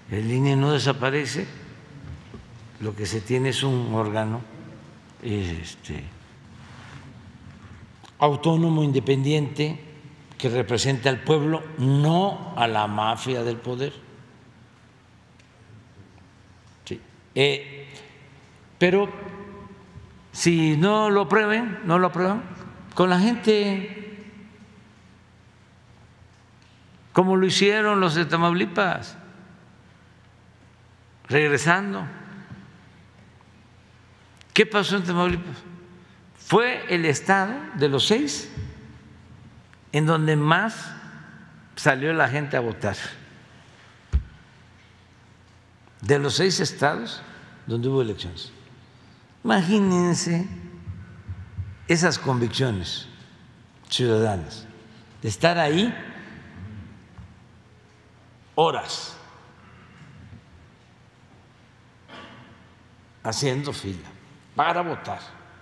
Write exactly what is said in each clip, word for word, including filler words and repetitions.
El I N E no desaparece, lo que se tiene es un órgano este, autónomo, independiente, que representa al pueblo, no a la mafia del poder. Sí. Eh, pero si no lo aprueben, no lo aprueban, con la gente, como lo hicieron los de Tamaulipas, regresando. ¿Qué pasó en Tamaulipas? Fue el estado de los seis en donde más salió la gente a votar. De los seis estados donde hubo elecciones. Imagínense esas convicciones ciudadanas, de estar ahí horas haciendo fila para votar.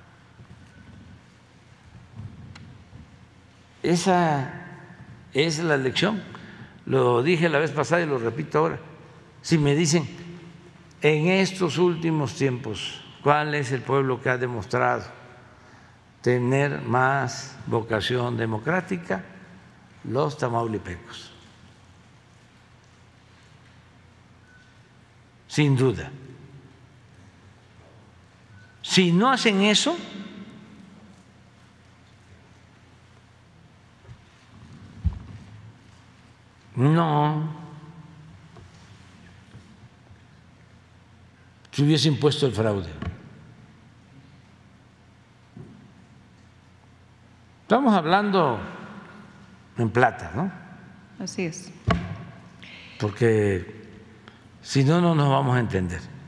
Esa es la elección. Lo dije la vez pasada y lo repito ahora. Si me dicen en estos últimos tiempos cuál es el pueblo que ha demostrado tener más vocación democrática, los tamaulipecos, sin duda. Si no hacen eso, no se hubiese impuesto el fraude. Estamos hablando en plata, ¿no? Así es. Porque si no, no nos vamos a entender.